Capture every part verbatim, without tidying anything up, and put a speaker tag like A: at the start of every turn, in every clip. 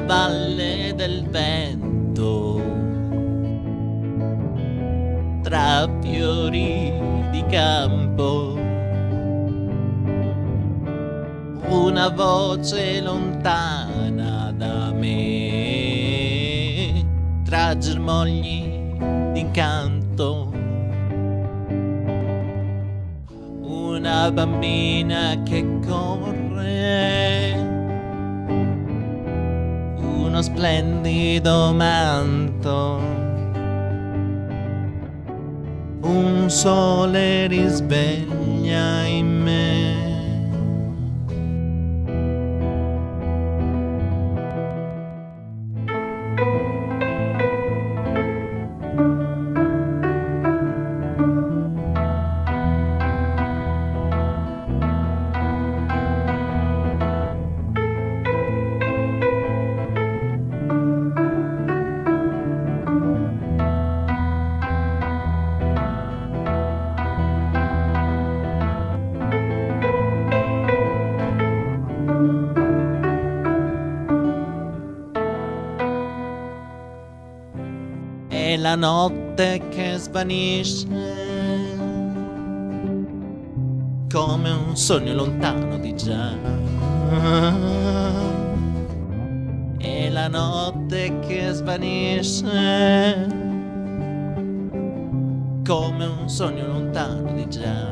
A: valle del vento, tra fiori di campo, una voce lontana da me, tra germogli d'incanto, una bambina che corre, uno splendido manto, un sole risveglia in me. È la notte che svanisce come un sogno lontano di già. È la notte che svanisce come un sogno lontano di già.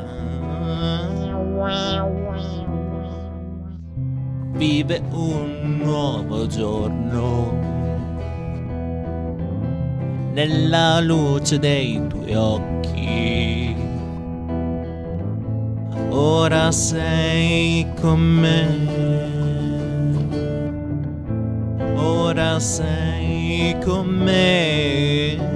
A: Vive un nuovo giorno nella luce dei tuoi occhi. Ora sei con me, ora sei con me.